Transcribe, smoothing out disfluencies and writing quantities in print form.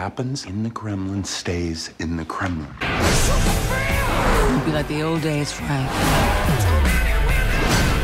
happens in the Kremlin stays in the Kremlin. It'll be like the old days, Frank.